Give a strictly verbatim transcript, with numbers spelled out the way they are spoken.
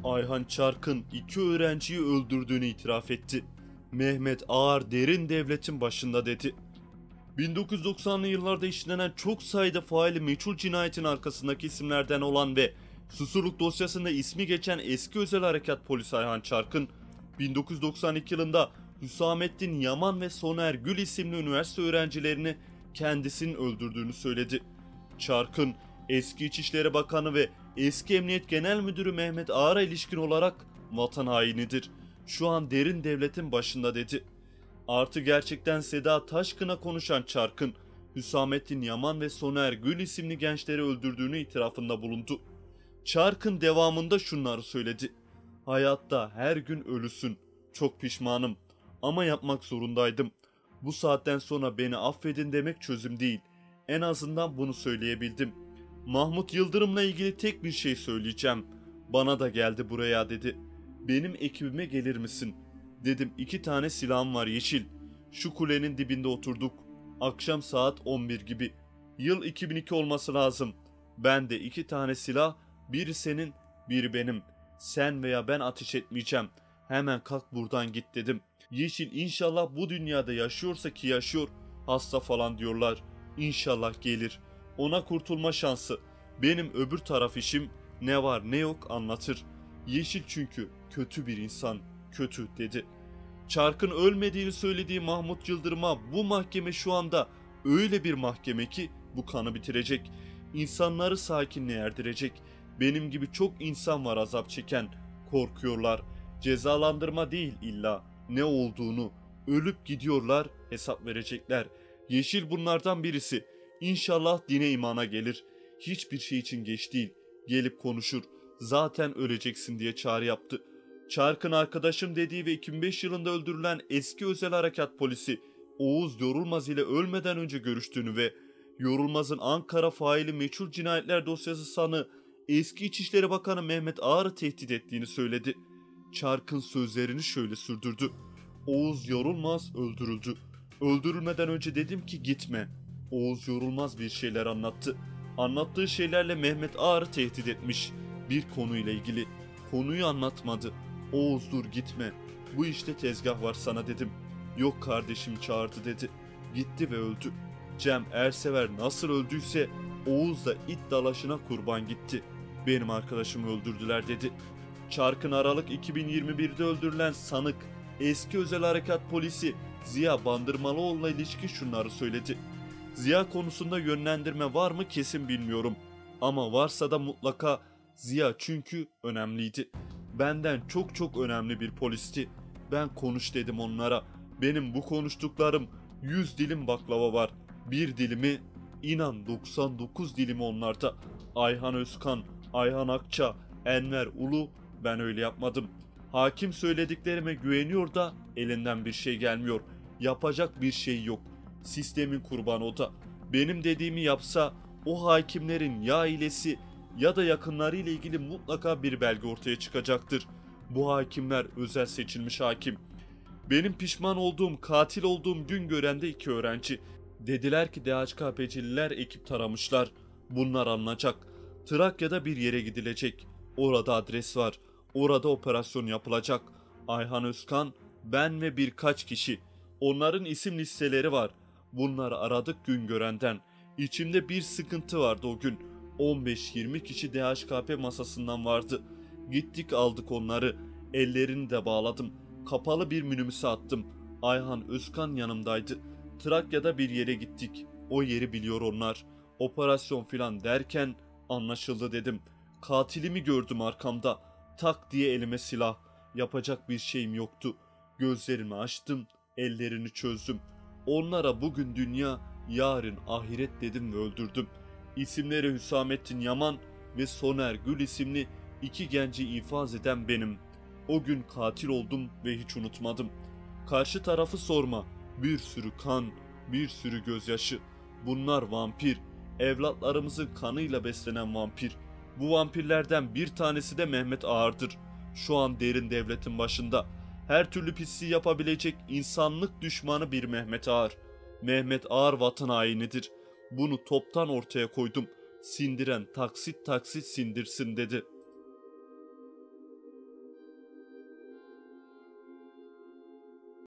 Ayhan Çarkın iki öğrenciyi öldürdüğünü itiraf etti. Mehmet Ağar derin devletin başında dedi. bin dokuz yüz doksanlı yıllarda işlenen çok sayıda faili meçhul cinayetin arkasındaki isimlerden olan ve Susurluk dosyasında ismi geçen eski özel harekat polisi Ayhan Çarkın, bin dokuz yüz doksan iki yılında Hüsamettin Yaman ve Soner Gül isimli üniversite öğrencilerini kendisinin öldürdüğünü söyledi. Çarkın, eski İçişleri Bakanı ve eski Emniyet Genel Müdürü Mehmet Ağar'a ilişkin olarak vatan hainidir. Şu an derin devletin başında dedi. Artı gerçekten Seda Taşkın'a konuşan Çarkın, Hüsamettin Yaman ve Soner Gül isimli gençleri öldürdüğünü itirafında bulundu. Çarkın devamında şunları söyledi. Hayatta her gün ölüsün. Çok pişmanım ama yapmak zorundaydım. Bu saatten sonra beni affedin demek çözüm değil. En azından bunu söyleyebildim. Mahmut Yıldırım'la ilgili tek bir şey söyleyeceğim. Bana da geldi buraya dedi. Benim ekibime gelir misin? Dedim iki tane silahım var yeşil. Şu kulenin dibinde oturduk. Akşam saat on bir gibi. Yıl iki bin iki olması lazım. Ben de iki tane silah, biri senin, biri benim. Sen veya ben ateş etmeyeceğim. Hemen kalk buradan git dedim. Yeşil inşallah bu dünyada yaşıyorsa ki yaşıyor, hasta falan diyorlar. İnşallah gelir. Ona kurtulma şansı. Benim öbür taraf işim ne var ne yok anlatır. Yeşil çünkü kötü bir insan, kötü dedi. Çarkın ölmediğini söylediği Mahmut Yıldırım'a bu mahkeme şu anda öyle bir mahkeme ki bu kanı bitirecek. İnsanları sakinliğe erdirecek. Benim gibi çok insan var azap çeken. Korkuyorlar. Cezalandırma değil illa. Ne olduğunu. Ölüp gidiyorlar, hesap verecekler. Yeşil bunlardan birisi. İnşallah dine imana gelir. Hiçbir şey için geç değil. Gelip konuşur. Zaten öleceksin diye çağrı yaptı. Çarkın arkadaşım dediği ve iki bin beş yılında öldürülen eski özel harekat polisi Oğuz Yorulmaz ile ölmeden önce görüştüğünü ve Yorulmaz'ın Ankara faili meçhul cinayetler dosyası sanığı eski İçişleri Bakanı Mehmet Ağar'ı tehdit ettiğini söyledi. Çarkın sözlerini şöyle sürdürdü. Oğuz Yorulmaz öldürüldü. Öldürülmeden önce dedim ki gitme. Oğuz Yorulmaz bir şeyler anlattı. Anlattığı şeylerle Mehmet Ağar'ı tehdit etmiş. Bir konuyla ilgili. Konuyu anlatmadı. Oğuz dur gitme. Bu işte tezgah var sana dedim. Yok kardeşim çağırdı dedi. Gitti ve öldü. Cem Ersever nasıl öldüyse Oğuz da it dalaşına kurban gitti. Benim arkadaşımı öldürdüler dedi. Çarkın Aralık iki bin yirmi birde öldürülen sanık eski özel harekat polisi Ziya Bandırmalıoğlu'na ilişkin şunları söyledi. Ziya konusunda yönlendirme var mı kesin bilmiyorum. Ama varsa da mutlaka Ziya çünkü önemliydi. Benden çok çok önemli bir polisti. Ben konuş dedim onlara. Benim bu konuştuklarım yüz dilim baklava var. Bir dilimi inan doksan dokuz dilimi onlarda. Ayhan Özkan, Ayhan Akça, Enver Ulu ben öyle yapmadım. Hakim söylediklerime güveniyor da elinden bir şey gelmiyor. Yapacak bir şey yok. Sistemin kurbanı o da. Benim dediğimi yapsa o hakimlerin ya ailesi ya da yakınları ile ilgili mutlaka bir belge ortaya çıkacaktır. Bu hakimler özel seçilmiş hakim. Benim pişman olduğum, katil olduğum gün görende iki öğrenci. Dediler ki D H K P'cililer ekip taramışlar. Bunlar alınacak. Trakya'da bir yere gidilecek. Orada adres var. Orada operasyon yapılacak. Ayhan Özkan, ben ve birkaç kişi. Onların isim listeleri var. Bunları aradık Güngören'den. İçimde bir sıkıntı vardı o gün. on beş yirmi kişi D H K P masasından vardı. Gittik aldık onları. Ellerini de bağladım. Kapalı bir minibüse attım. Ayhan Özkan yanımdaydı. Trakya'da bir yere gittik. O yeri biliyor onlar. Operasyon filan derken anlaşıldı dedim. Katilimi gördüm arkamda. Tak diye elime silah. Yapacak bir şeyim yoktu. Gözlerimi açtım. Ellerini çözdüm. Onlara bugün dünya, yarın ahiret dedim ve öldürdüm. İsimleri Hüsamettin Yaman ve Soner Gül isimli iki genci infaz eden benim. O gün katil oldum ve hiç unutmadım. Karşı tarafı sorma. Bir sürü kan, bir sürü gözyaşı. Bunlar vampir. Evlatlarımızın kanıyla beslenen vampir. Bu vampirlerden bir tanesi de Mehmet Ağar'dır. Şu an derin devletin başında. Her türlü pisliği yapabilecek insanlık düşmanı bir Mehmet Ağar. Mehmet Ağar vatan hainidir. Bunu toptan ortaya koydum. Sindiren taksit taksit sindirsin dedi.